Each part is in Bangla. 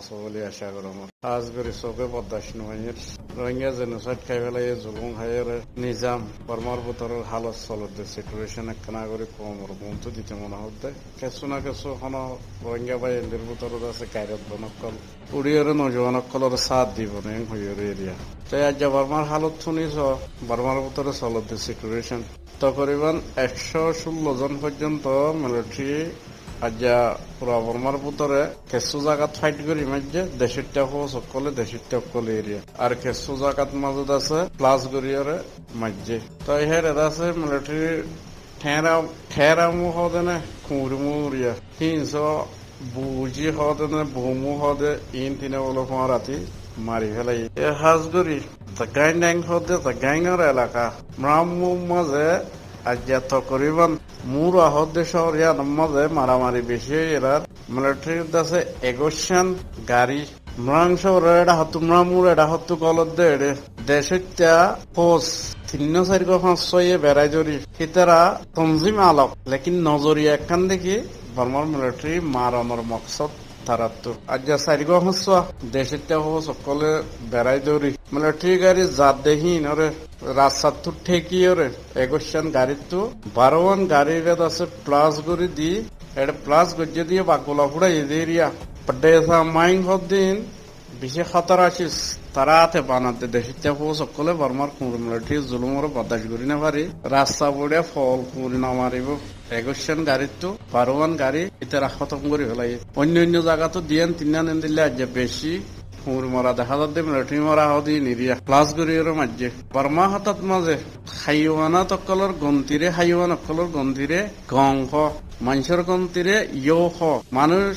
আছে বলে আশা করম আজ করে চোখে বরদাস্ত নহয় রোহিঙ্গা জেনোসাইড খাই পেলাই জুলুম খাইয়ের নিজাম বর্মার ভিতরের হালত চলতে সিচুয়েশন একখানা করে কমর বন্ধু দিতে মনে হতে কিছু না কিছু কোনো রোহিঙ্গা বা এদের ভিতৰত আছে গাইরত বনকল উড়িয়রে নজওয়ানকলের সাথ দিব নেই হইয়ের এরিয়া তাই আজ বর্মার হালত শুনিছ বর্মার ভিতরে চলতে সিচুয়েশন তকরিবান 116 জন পর্যন্ত মিলিটারি আজ পুরা বর্মার ভিতরে কিছু জায়গাত ফাইট করি মাঝে দেশের সকলে দেশের সকলে এরিয়া আর কিছু জায়গাত মাজত আছে প্লাস গরিয়রে মাঝে তো হের আছে মিলিটারি ঠেরামু হদে না খুঁড়মু এরিয়া 300 বুঝি হদে না বহুমু হদে ইন তিনে বলো রাতি মারি ফেলাই হাজগরি গাইন ড্যাং হদে গাইনের এলাকা ব্রাহ্মু মাঝে আজ তকরিবান মুর আহদ্দে শহর ইয়ার মাঝে মারামারি বেশি এরা মিলিটারির কাছে 21 গাড়ি ম্রাং শহর এটা হতো ম্রামুর এটা হতো কলদ্দে এড়ে দেশটা পোস 3-4-5 বেড়াই জরি হিতারা তনজিম আলক লেকিন নজরিয়া একখান দেখি বর্মার মিলিটারি মারানোর মকসদ তারাতো আজ 4-5 দেশটা সকলে বেড়াই দৌড়ি মিলিটারি গাড়ি জাত দেখি নরে রাস্তা তো ঠেকি ওরে 21 গাড়ি তো 12 গাড়ির আছে প্লাস করে দি এটা প্লাস গজ্জে দিয়ে বাগোলা ফুড়া এরিয়া পডেসা মাইং হদিন বেশি খতর আছিস তারা হাতে বানাতে দেশিতে সকলে বর্মার কুমড় মিলিটারি জুলুমর বদাস করি না পারি রাস্তা পড়ে ফল কুড়ি না মারিব 21 গাড়ি তো 12 গাড়ি এটা খতম করে ফেলাই অন্য জায়গা তো দিয়েন 3 দিলে আজ বেশি কুমড় মরা দেখা যাচ্ছে মিলিটারি মরা হদি নিরিয়া প্লাস গরিয়র মাঝে বর্মা হাতত মাঝে হাইওয়ানা তকলর গন্তিরে হাইওয়ান অকলর গন্তিরে গং হ মানুষের গন্তিরে ইয় হ মানুষ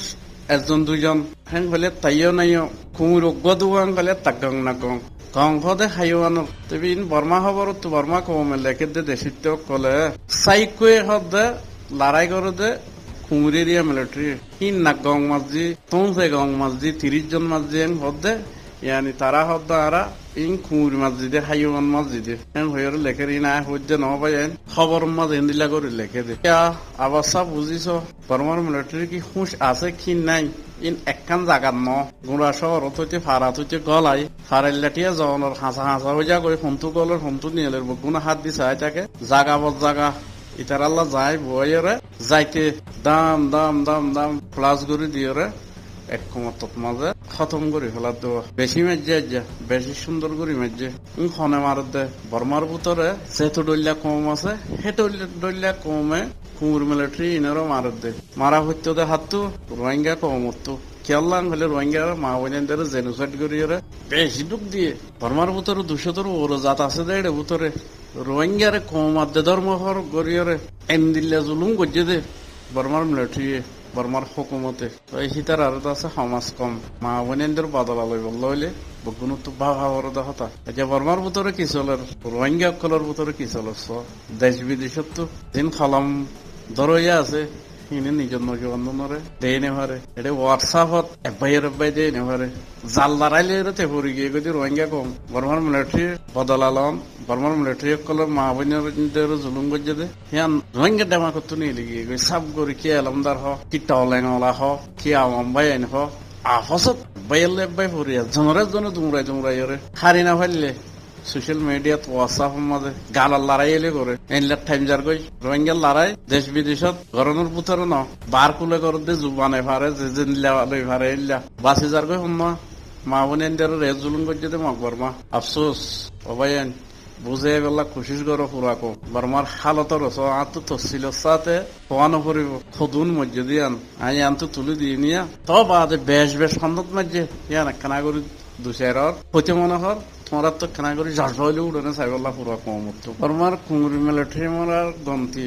1-2 হেন হলে তাইও নাইও কুমুর অজ্ঞদুয়াং হলে তাগং না গং গং হদে হাইওয়ানোর তবে ইন বর্মা খবর তো বর্মা কমে লেখে দে দেশিত কলে সাইকুয়ে হদে লড়াই করে দে কুমুর এরিয়া মিলিটারি ইন না গং মাঝি তোমসে গং মাঝি 30 জন মাঝি হদে ইয়ানি তারা হদে আরা ইন কুমুর মসজিদে হাইওয়ান মসজিদে এন হইর লেখে না হইতে ন পাইন খবর মাঝে হিন্দিলা করে লেখে দে অবস্থা বুঝিছ বর্মার মিলিটারি কি হুঁশ আছে কি নাই ইন একখান জাগাত ন গুড়া শহর হইতে ফারাত হইতে গলাই ফারাইলাটিয়া জনের হাসা হয়ে যা করে ফোনটু গলের ফোনটু নিয়ে গুনা হাত দি চাই তাকে জাগা বদ জাগা ইতার আল্লাহ যায় বইরে যাইতে দাম দাম দাম দাম প্লাস করে দিয়ে এক কমত মাঝে খতম করে ফেলার দেওয়া বেশি মেজে বেশি সুন্দর করে মেজে খনে মার দে বর্মার ভিতরে যেহেতু ডলিয়া কম আছে সেটু ডলিয়া কমে কুমুর মিলিটারি ইনারও মার দে মারা হইতে দে হাতু রোহিঙ্গা কম হতো খেয়াল্লাং হলে রোহিঙ্গা মা বোনদের জেনোসাইড করিয়ে বেশি ডুক দিয়ে বর্মার ভিতরে 200 ওর জাত আছে দে এটা ভিতরে রোহিঙ্গারে কম আদে ধর্ম হর গরিয়ে এন দিল্লা জুলুম গজ্জে দে বর্মার মিলিটারি বর্মার হুকুমতে সীতার আর আছে সমাজ কম মা বোনদের বদলা লই বললো হইলে বগুন তো ভাবার হতা এতিয়া বর্মার ভিতরে কি চলের রোহিঙ্গা কলর ভিতরে কি চলছ দেশ বিদেশত তো দিন খালাম ধরইয়া আছে ইনি নিজের নজওয়ানরে দেয় নেভারে এটা হোয়াটসঅ্যাপত এব্বাই দেয় নেভারে জাল লড়াইলে তে পড়ি গিয়ে যদি রোহিঙ্গা কম বর্মার মিলিটারি বদলালাম বর্মার মিলিটারি কলর মা বোনদের জুলুম গজ্জে দে হিয়ান রোহিঙ্গা দেমা করতে নিয়ে লিগিয়ে গই সব করে কি আলমদার হ কি টাওলেনওয়ালা হ কি আওয়াম ভাই আইন হ আফসত বাইলে বাই পড়িয়া জনরে জন দুমরাই হারি না ফেললে সোশ্যাল মিডিয়াত হোয়াটসঅ্যাপ মাঝে গালার লড়াই এলে করে এনলার টাইম যার গই রোহিঙ্গার লড়াই দেশ বিদেশত গরমের পুতর ন বার কুলে করে দে জুবানে ফারে যে লই ফারে এল্লা বাসি যার গই হম মা বোনের রে জুলুম করছে দে মক বর্মা আফসোস অবায়ন বুঝে বেলা কোশিশ করো পুরাকো বর্মার হালতর আত তসিল সাথে হওয়ানো পড়িব খুদুন মধ্যে দিয়ান আই আনতো তুলে দিয়ে নিয়া তো বাদে বেশ খন্দত মধ্যে ইয়ান একখানা করে 2-4 হইতে মনে হর তোমরা তো কেনা করে ঝাঁস হইলে উড়ে সাইবল্লা পুরা কম হতো বর্মার কুমুর মিলিটারি মরার গন্তি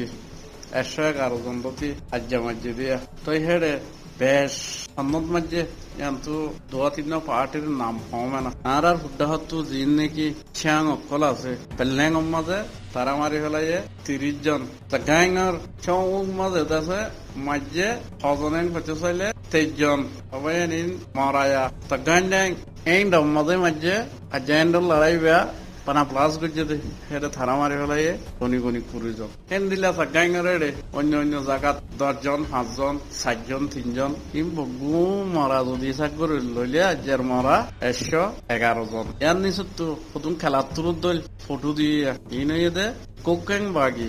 111 জন গতি আজ্জা মাঝে দিয়া তো হেডে বেশ খন্দত মধ্যে কিন্তু 2-3 পার্টির নাম হবে না আর হুড্ডা হতো জিন নাকি ছিয়াং অকল আছে পেল্যাং মাঝে তারা মারি ফেলাই 30 জন তা গাইঙর ছৌ মাঝে আছে মাঝে হজনেন করতে চাইলে 23 জন সবাই নিন মারায়া তা গাইং এই মাঝে মাঝে আজাইন্ড লড়াই বেয়া পানা প্লাস গজ্জে দে হেডে থানা মারি ফেলাই গনি গনি 20 জন হেন দিলা গাইঙরে অন্য অন্য জায়গাত 10 জন 5 জন 7 জন 3 জন ইম বগু মরা যদি সাক করে লইলে আজের মরা 111 জন ইয়ার নিচে তো প্রথম খেলার তুরুত দল ফটো দিয়ে ইনয়ে দে কোকেং বাগি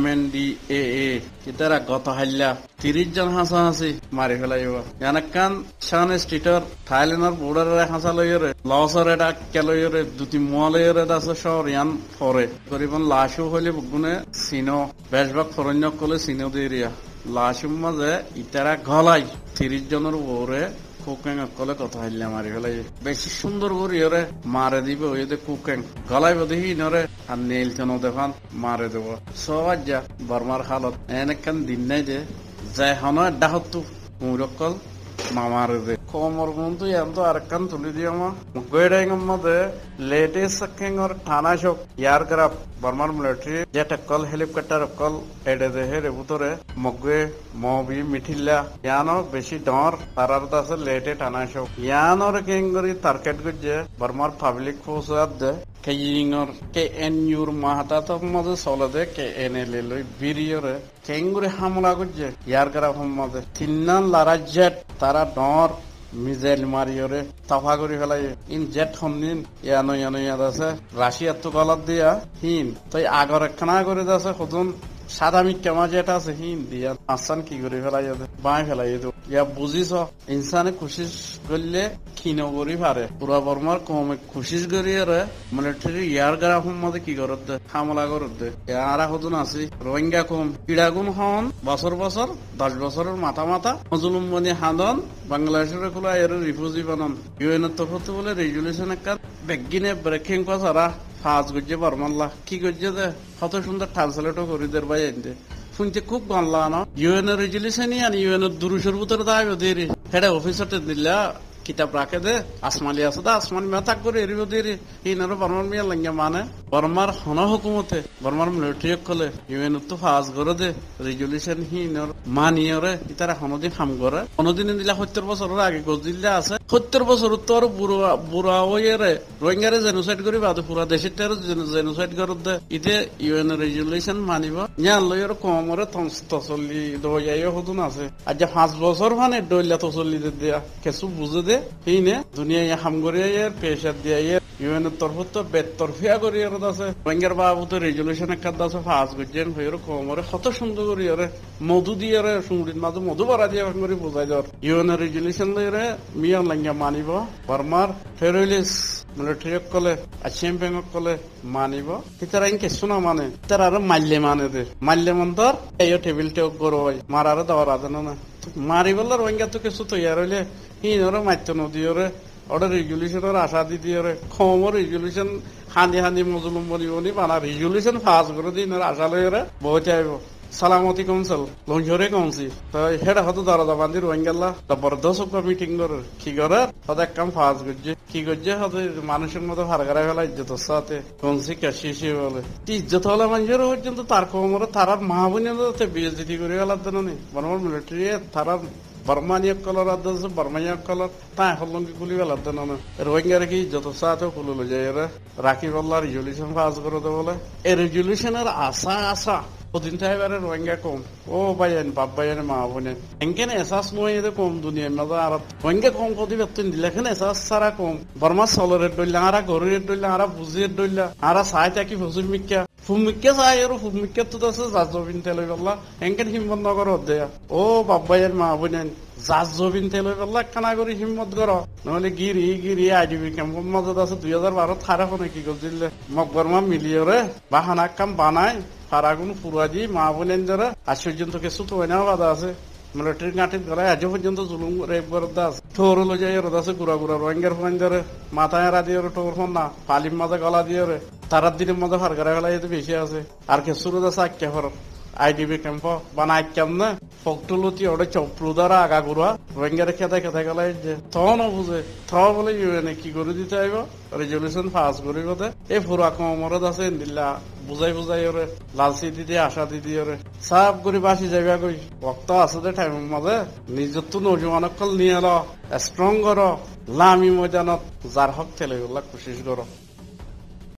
MNDAA কিতারা গত হাইলা 30 জন হাসা হাসি মারি ফেলাইব ইয়ানাকান শান স্ট্রিটর থাইল্যান্ডের বর্ডারে হাসা লইরে লসর এটা কেলইরে দুটি মোয়ালইরে দাসে শহর ইয়ান ফরে গরিবন লাশও হইলে বুগুনে সিনো বেশভাগ ফরণ্য কলে সিনো দেরিয়া লাশুম মাঝে ইতারা গলাই 30 জনের ওরে কুকেং কলে কথা হাইলে মারি ফেলাই বেশি সুন্দর করে ইরে মারে দিবে ওই যে কুকেং গলাইব দেখি নরে আর নেইল তেন দেখান মারে দেব সবাই যা বর্মার হালত এনেকান দিন নাই যে যাই হন ডাহতু মুরকল মামারে দে কমর কিন্তু এত আরেকখান তুলি দিয়ে মা গয়ডাইঙ্গম মধ্যে লেটেস্ট কেঙ্গর থানা শক ইয়ার গ্রাফ বর্মার মিলিটারি যেটা কল হেলিকপ্টার কল এডে দে হেরে ভিতরে মগে মবি মিঠিলা ইয়ানো বেশি ডর তারার দাসে লেটে থানা শক ইয়ানোর কেঙ্গরি টার্গেট গজে বর্মার পাবলিক ফোর্স দে কেইঙ্গর KNUর মাহাতা মধ্যে চলে দে KNL লই বিরিয়রে কেঙ্গুরে হামলা গজে ইয়ার গ্রাফ মধ্যে তিন্নান লারা জেট তারা ডর মিজাইল মারিয়রে তাফা করে ফেলাই ইন জেট হমনিন ইয়ানো ইয়ানো ইয়াদ আছে রাশিয়ার তো গলাত দিয়া হিন তাই আগর একখানা করে আছে সদন সাদা মিক্কা যেটা আছে হিন দিয়া আসান কি করে ফেলাই বাই ফেলাই ইয়া বুঝিস ইনসানে কোশিশ করলে ক্ষীণ করি পারে পুরা বর্মার কমে কোশিশ করিয়ে মিলিটারি ইয়ার গ্রাফের মধ্যে কি করত দে হামলা করত দে আর সদন আছে রোহিঙ্গা কম কিড়াগুন হন বছর বছর 10 বছরের মাথা মাথা মজলুম বনি হাদন বাংলাদেশের খোলা এর রিফিউজি বানান ইউএনের তরফ বলে রেজুলেশন একটা বেগিনে ব্রেকিং পাসারা ফাজ গজ্জে বর্মাল্লা কি গজ্জে দে কত সুন্দর ট্রান্সলেটও করি দের ভাই এনতে শুনতে খুব গানলা না ইউএনের রেজুলেশনই আর ইউএনের দুরুশের ভিতরে দাঁড়াবে দেরি হেডে অফিসারতে দিলা কিতাব রাখে দে আসমালি আছে দা আসমানি মেথাক করে এরিব দেরি ইনারও বর্মার মিয়া লাঙ্গা মানে বর্মার হন হুকুমতে বর্মার মিলিটারি কলে ইউএন তো ফাজ করে দে রেজুলেশন হিনর মানিয়রে ইতারা হনদিন হাম করে হনদিন দিলা 70 বছরের আগে গজ দিল্লা আছে 70 বছর তো আর বুড়া বুড়া হইরে রোহিঙ্গারে জেনোসাইড করি বাদে পুরা দেশের জেনোসাইড করে দে ইতে ইউএন রেজুলেশন মানিব জ্ঞান লইর কমরে তসল্লি দইয়াইও হদুন আছে আজ 5 বছর মানে দইলা তসল্লি দেয়া কিছু বুঝে দে হিনে দুনিয়া হাম করে পেশার দিয়ে ইউএনের তরফ তো বেতরফিয়া করি আছে রোহিঙ্গার বাবু তো রেজুলেশন একটা আছে ফাঁস গজ্জেন হইর কমরে কত সুন্দর করি মধু দিয়ে সুমড়ির মাঝে মধু ভরা দিয়ে করে বোঝাই দর ইউএনের রেজুলেশন লইরে মিয়ান লাঙ্গা মানিব বর্মার ফেরলিস মিলিটারি কলে আছিয়াম ব্যাংক কলে মানিব তারা কিছু না মানে তারা আর মাল্যে মানে দে মাল্যে মন্তর এই টেবিল টেক করো মারারে দেওয়ার আছে না মারি বললে রোহিঙ্গা তো কিছু তৈয়ার হইলে হিনরে মারতে নদীরে ওটা রেজুলেশনের আশা দিতে কমর রেজুলেশন হানি হানি মজলুম বনি বানা রেজুলেশন পাস করে দিন আশা লইরে বহুত আইব সালামতি কাউন্সিল লঞ্চরে কাউন্সিল তো হেডা হতো দরজা বান্ধি রোহিঙ্গাল্লা জবরদস্ত মিটিং করে কি করে হতে কাম ফাজ করছে কি করছে হতে মানুষের মতো ফারগারা ফেলা ইজ্জত সাথে কাউন্সি কাশি বলে ইজ্জত হলে মানুষের পর্যন্ত তার কমরে তারার মা বোনের বিএসডি করে ফেলার জন্য নেই বর্মার মিলিটারি তারার বর্মানিয়া কলর আছে বর্মানিয়া কলর তাই হলঙ্গি খুলি ফেলার জন্য না রোহিঙ্গার কি যত সাথে খুলে লো যায় রাখি বললা রেজুলেশন পাস করে দে বলে এই রেজুলেশনের আশা ওদিন এবারে রোহিঙ্গা কম ও ভাইয়ান বাপ ভাইয়ান মা বোনেন এনকেন এসাস নয় কম দুনিয়ার মাঝে আর রোহিঙ্গা কম কদি বেতন দিলে এখানে এসাস সারা কম বর্মা সলরের ডইলা আরা গরের ডইলা আরা বুঝির ডইলা আরা সাই থাকি ফসুর মিক্কা ফুমিক্কা চাই আর ফুমিক্কা তো আছে জাজবিন তেল বললা এনকেন হিম্মত নগর দেয়া ও বাপ ভাইয়ান মা বোনেন জাজবিন তেল বললা কানা করে হিম্মত করো নহলে গিরি আইডিবি ক্যাম্পের মধ্যে আছে 2012 থারা ফোনে কি করছিল মক বর্মা মিলিয়রে বাহানা কাম বানায় ফারাগুন পুরা দি মা বোনেন যারা আজ পর্যন্ত কিছু তো না বাধা আছে মিলিটারি নাটিক গলায় আজ পর্যন্ত জুলুম রেপ করতে আছে ঠোর লো যাই আছে গুড়া রোহিঙ্গার ফোন ধরে মাথায় রা দিয়ে টোর ফোন না পালিম মাঝে গলা দিয়ে তারার দিনের মধ্যে ফারগারা গলা যেতে বেশি আছে আর কিছু আছে আখ্যা ফর আইডিবি ক্যাম্প বানাই কেমন ফকটুলতি ওটা চপ্রু দ্বারা আগা গুড়া রোহিঙ্গারে খেতে গেলাই যে থ বুঝে থ বলে ইউএনএ কি করে দিতে আইব রেজুলেশন পাস করি বোধে এই ফুরা কমরত আছে দিল্লা বুঝাই ওরে লালসি দিদি আশা দিদি ওরে সাফ করে বাসি যাইবা কই বক্ত আছে দে টাইমের মাঝে নিজের তো নজওয়ানকল নিয়ে এলো স্ট্রং করো লামি ময়দানত যার হক ঠেলে কোশিশ করো